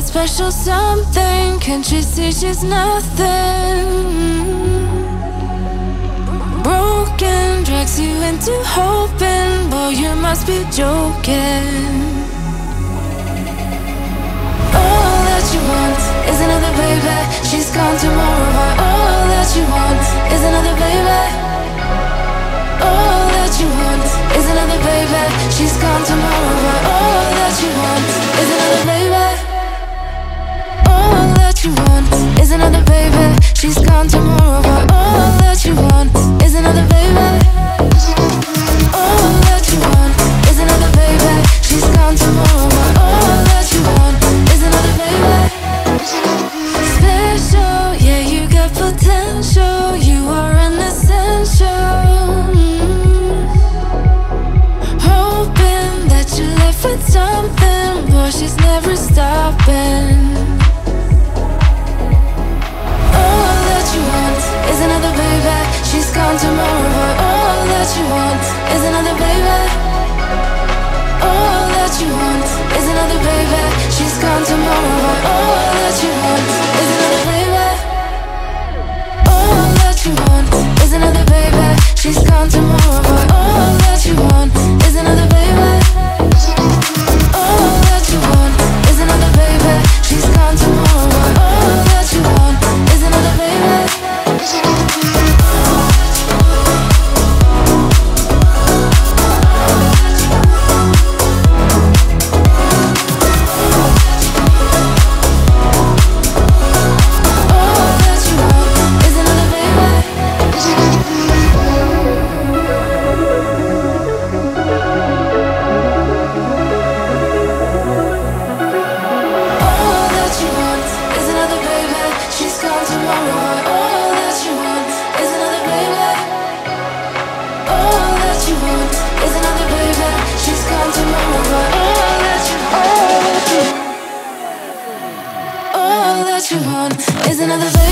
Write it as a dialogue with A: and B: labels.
A: special something. Can't you see she's nothing? Broken drags you into hoping. Boy, you must be joking. All that you want is another baby. She's gone tomorrow, but all that you want is another baby. All that you want is another baby. She's gone tomorrow, but all that you want is another baby. All that you want is another baby. She's gone tomorrow, but all that you want is another baby. All that you want is another baby. She's gone tomorrow, but all that you want is another baby. Special, yeah, you got potential. You are an essential. Hoping that you left with something, boy, she's never stopping. All that you want is another baby. She's gone tomorrow, but all that you want is another baby. All that you want is another baby. She's gone tomorrow, but all that you want is another baby. All that you want is another baby. She's gone tomorrow, but all that you want is another baby. All that you want is another baby. She's gone tomorrow, but all that you want is another baby. Is another